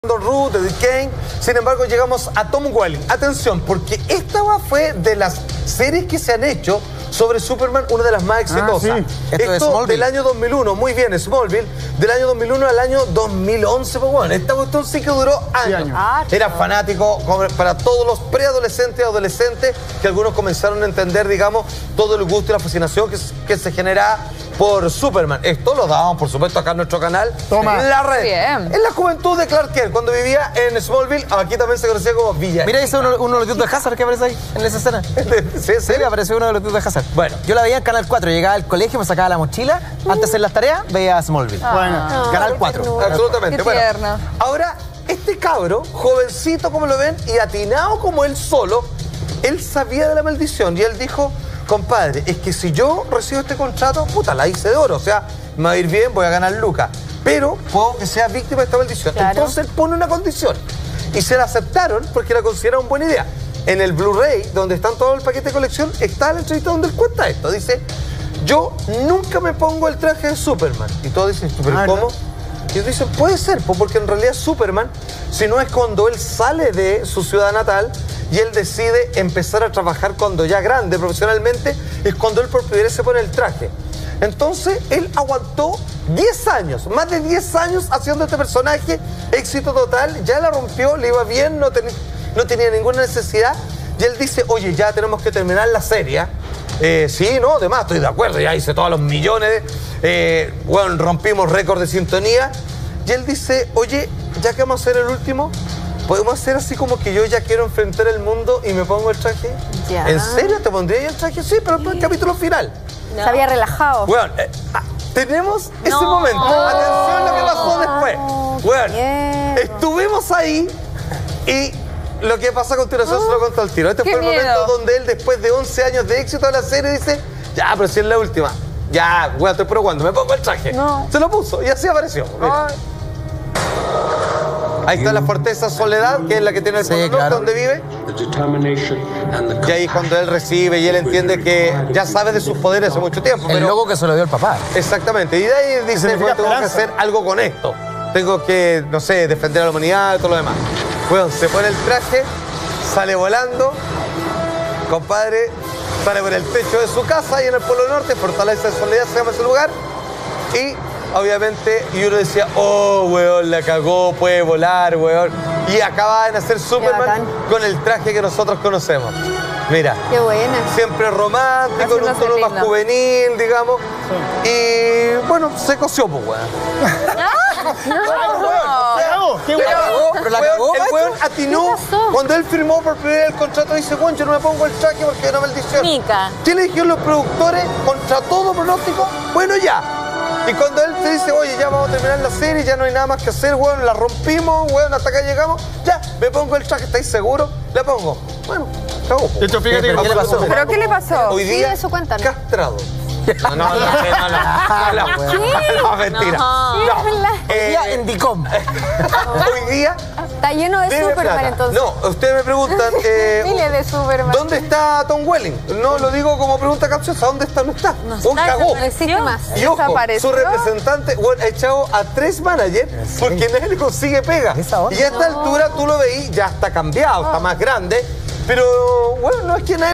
Ruth, de Kane. Sin embargo, llegamos a Tom Welling. Atención, porque esta fue de las series que se han hecho sobre Superman, una de las más exitosas. Sí. Esto del año 2001, muy bien, Smallville, del año 2001 al año 2011, pues bueno, esta cuestión sí que duró años. Era fanático para todos los preadolescentes y adolescentes que algunos comenzaron a entender, digamos, todo el gusto y la fascinación que se genera por Superman. Esto lo dábamos, por supuesto, acá en nuestro canal. Toma. La red. Bien. En la juventud de Clark Kent, cuando vivía en Smallville, aquí también se conocía como Villa. Mira, ese es uno de los tíos de Hazard que aparece ahí, en esa escena. ¿Sí? Apareció uno de los tíos de Hazard. Bueno. Yo la veía en Canal 4, llegaba al colegio, me sacaba la mochila, antes de hacer las tareas, veía Smallville. Bueno. Canal 4. Absolutamente. Qué Bueno, tierno. ahora, este cabro, jovencito como lo ven, y atinado como él solo, él sabía de la maldición y él dijo: compadre, es que si yo recibo este contrato, puta, la hice de oro, o sea, me va a ir bien, voy a ganar lucas, pero puedo que sea víctima de esta maldición. Claro. Entonces él pone una condición y se la aceptaron porque la consideraron buena idea. En el Blu-ray, donde están todo el paquete de colección, está la entrevista donde él cuenta esto. Dice: yo nunca me pongo el traje de Superman. Y todos dicen: ¿pero cómo? Y ellos dicen: puede ser, porque en realidad Superman, si no es cuando él sale de su ciudad natal y él decide empezar a trabajar cuando ya grande, profesionalmente, es cuando él por primera vez se pone el traje. Entonces, él aguantó 10 años, más de 10 años haciendo este personaje, éxito total, ya la rompió, le iba bien, no tenía ninguna necesidad, y él dice: oye, ya tenemos que terminar la serie. Sí, no, además estoy de acuerdo, ya hice todos los millones, bueno, rompimos récord de sintonía, y él dice: oye, ya que vamos a hacer el último, ¿podemos hacer así como que yo ya quiero enfrentar el mundo y me pongo el traje? Ya. ¿En serio te pondría el traje? Sí, pero para el capítulo final. No. Se había relajado. Bueno, tenemos ese momento. Atención a lo que pasó después. Bueno, estuvimos ahí y lo que pasa a continuación se lo cuento al tiro. Este fue el momento donde él, después de 11 años de éxito de la serie, dice: ya, pero si es la última. Ya, bueno, estoy probando, me pongo el traje. No. Se lo puso y así apareció. Mira. Ahí está la fortaleza Soledad, que es la que tiene el Polo Norte, donde vive. Y ahí cuando él recibe y él entiende que ya sabe de sus poderes hace mucho tiempo. El logo que se lo dio el papá. Exactamente. Y de ahí dice: bueno, tengo que hacer algo con esto. Tengo que, no sé, defender a la humanidad y todo lo demás. Bueno, se pone el traje, sale volando, compadre, sale por el techo de su casa ahí en el Polo Norte, Fortaleza de Soledad se llama ese lugar. Y obviamente, y uno decía: oh, weón, la cagó, puede volar, weón. Y acaba de nacer Superman con el traje que nosotros conocemos. Mira. Qué buena. Siempre romántico, en un tono más juvenil, digamos. Sí. Y bueno, se coció, pues, weón. ¡Qué bueno! Pero la cagó, el weón atinó. Cuando él firmó por primera vez el contrato, dice: bueno, yo no me pongo el traje porque es una maldición. Mica. ¿Qué le dijeron los productores? Contra todo pronóstico, bueno, ya. Y cuando él te dice: oye, ya vamos a terminar la serie, ya no hay nada más que hacer, weón, la rompimos, weón, hasta acá llegamos, ya, me pongo el traje, ¿estáis seguros? Le pongo. Bueno, cagó. De hecho, fíjate ¿Pero qué le pasó? ¿Pero qué le pasó? Hoy día, Sí, eso cuéntanos. castrado. No, mentira. Hoy día en Dicom. Hoy día Está lleno de debe Superman, plata. entonces. No, ustedes me preguntan, Miles de Superman. ¿dónde está Tom Welling? No lo digo como pregunta capciosa, ¿dónde está? No está. Un cagó. No existe más. Y ojo, Desapareció. su representante, bueno, ha echado a 3 managers porque nadie le consigue pega. Y a esta altura tú lo veís, ya está cambiado, está más grande, pero bueno, no es que nadie